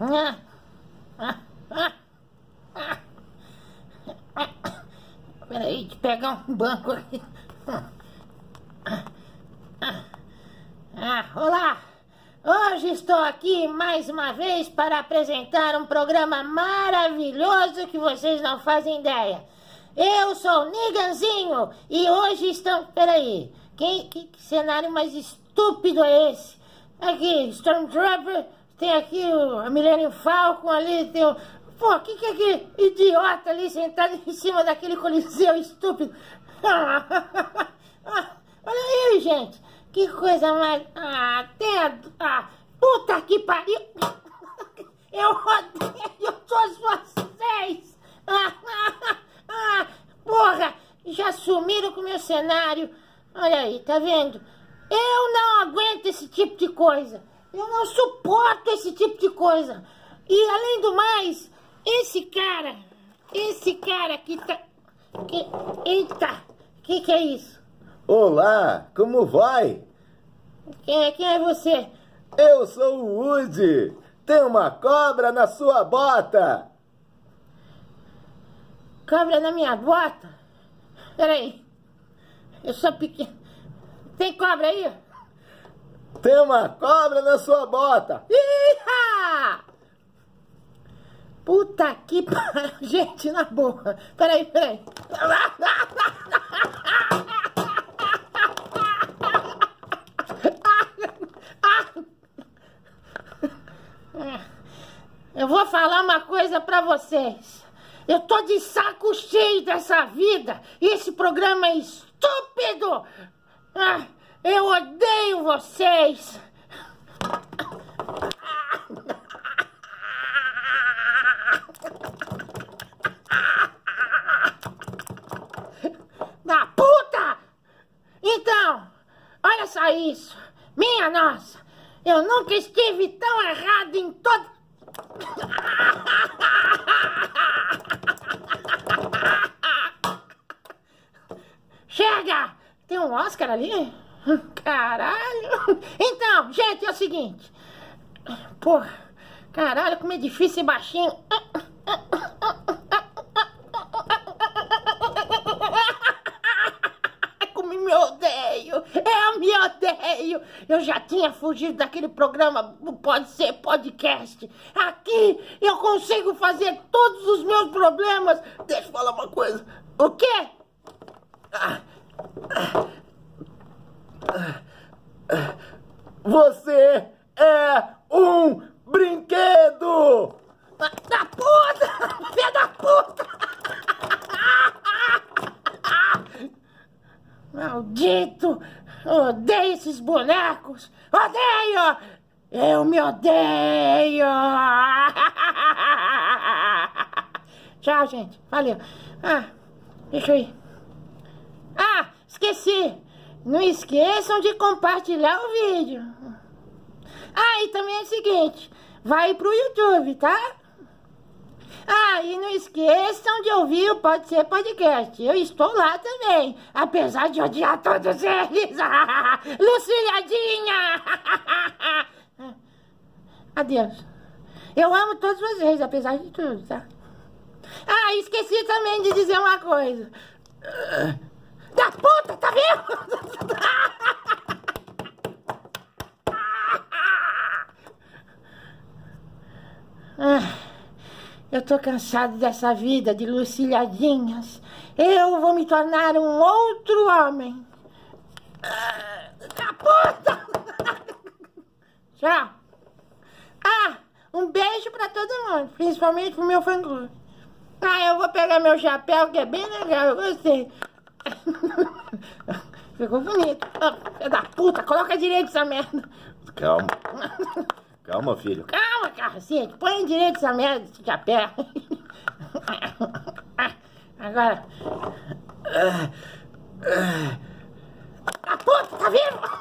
Peraí, de pegar um banco aqui. Olá! Hoje estou aqui mais uma vez para apresentar um programa maravilhoso que vocês não fazem ideia. Eu sou o Niganzinho e hoje estamos... Peraí, que cenário mais estúpido é esse? Aqui, Stormtrooper, tem aqui o Millennium Falcon ali, tem o... Pô, que é aquele idiota ali sentado em cima daquele coliseu estúpido? Olha aí, gente, que coisa mais... puta que pariu! Eu odeio todos vocês! Porra, já sumiram com o meu cenário. Olha aí, tá vendo? Eu não aguento esse tipo de coisa. Eu não suporto esse tipo de coisa. E além do mais, esse cara que tá... Eita, que é isso? Olá, como vai? Quem é você? Eu sou o Woody. Tem uma cobra na sua bota. Cobra na minha bota? Peraí. Eu sou pequeno. Tem cobra aí? Tem uma cobra na sua bota. Iha! Puta que pariu. Gente, na boa. Peraí. Eu vou falar uma coisa pra vocês. Eu tô de saco cheio dessa vida. Esse programa é estúpido. Eu odeio vocês. Da puta! Então, olha só isso. Minha nossa, eu nunca estive tão errado em todo... Chega! Tem um Oscar ali? Caralho! Então, gente, é o seguinte. Porra, caralho, como é difícil ser baixinho. Como me odeio! Eu me odeio! Eu já tinha fugido daquele programa Pode Ser Podcast. Aqui eu consigo fazer todos os meus problemas. Deixa eu falar uma coisa. O quê? Você é um brinquedo! Da puta! Filha da puta! Maldito! Odeio esses bonecos! Odeio! Eu me odeio! Tchau, gente. Valeu. Deixa eu ir. Esqueci! Não esqueçam de compartilhar o vídeo. E também é o seguinte, vai pro YouTube, tá? E não esqueçam de ouvir o Pode Ser Podcast. Eu estou lá também, apesar de odiar todos eles. Lucilhadinha! Adeus. Eu amo todos vocês, apesar de tudo, tá? Esqueci também de dizer uma coisa. Da puta, tá vendo? Eu tô cansado dessa vida de lucilhadinhas. Eu vou me tornar um outro homem. Da puta! Tchau. Um beijo pra todo mundo, principalmente pro meu fã-clube. Eu vou pegar meu chapéu, que é bem legal, eu gostei. Ficou bonito. Filha da puta, coloca direito essa merda. Calma. Calma, filho. Calma, cacete. Põe direito essa merda de chapéu. Agora. A puta, tá vendo?